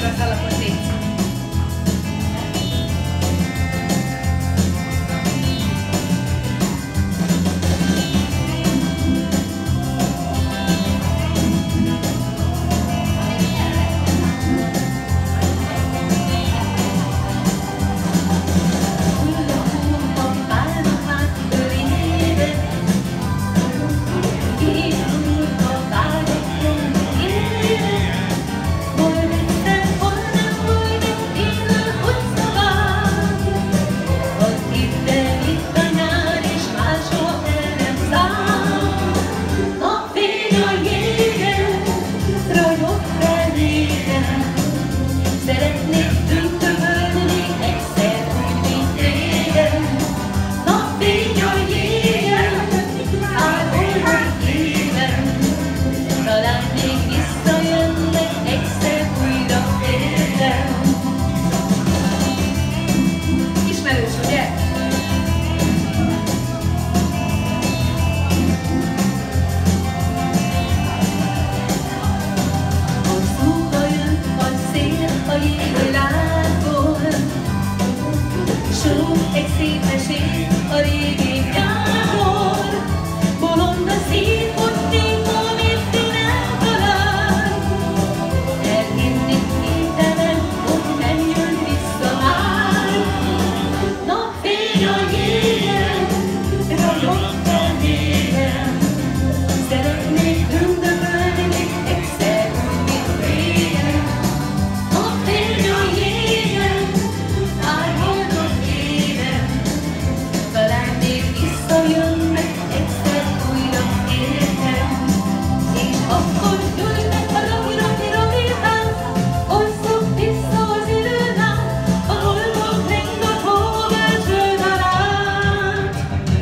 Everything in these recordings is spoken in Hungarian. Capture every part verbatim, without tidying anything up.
akarsz alapozni. Egy szép mesét a régi nyáról, bolond a szív, hogy néha mit nem talál. Elhinni hitelen, hogy nem jön vissza már. Napfény a jégen, ragyog a négen, szeretnék üldögölni egyszer úgy, mint régen. Napfény a jégen, már boldog éven, talán még visszajönnek egyszer újra értem. És akkor ülnek a raki-raki-rakitán, hozzuk vissza az időn át, a boldog ringot hóbelső dalát.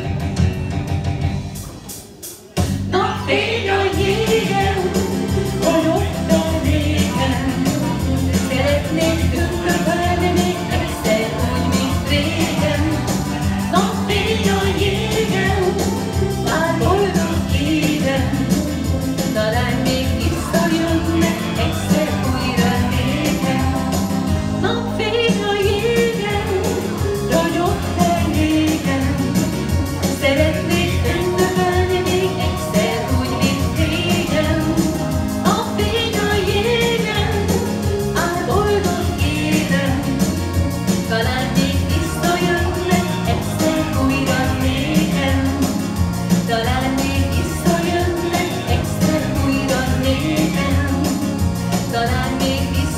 Napfény a jégen, ragyog a négen, szeretnék üldögölni még egyszer úgy, mint régen. Napfény a jégen, már boldog éven, talán még visszajönnek egyszer újra nékem. Napfény a jégen, ragyog a négen, szeretnék üldögölni még egyszer úgy, mint régen. Napfény a jégen, már boldog éven, talán még visszajönnek egyszer újra nékem. Talán még visszajönnek egyszer újra nékem. Talán még visszajönnek